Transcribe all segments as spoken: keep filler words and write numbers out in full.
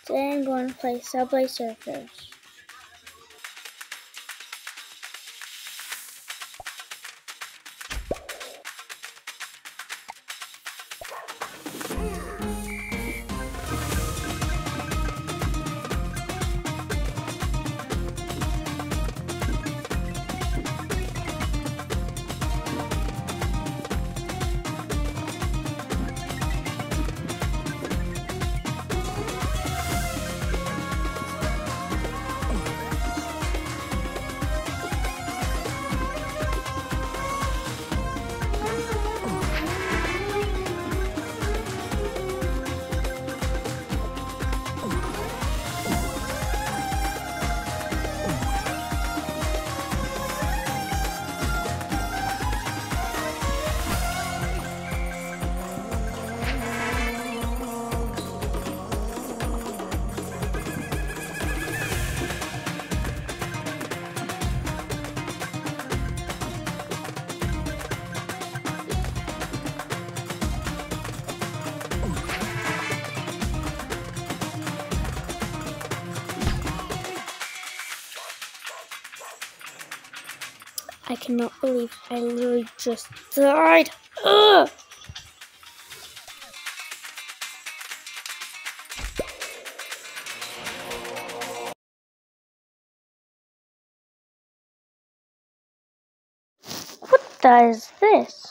Today I'm going to play Subway Surfers. I cannot believe I literally just died. Ugh! What the is this?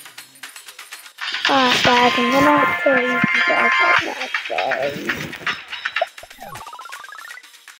Ah, guys, I'm gonna have to leave you guys right now, sorry.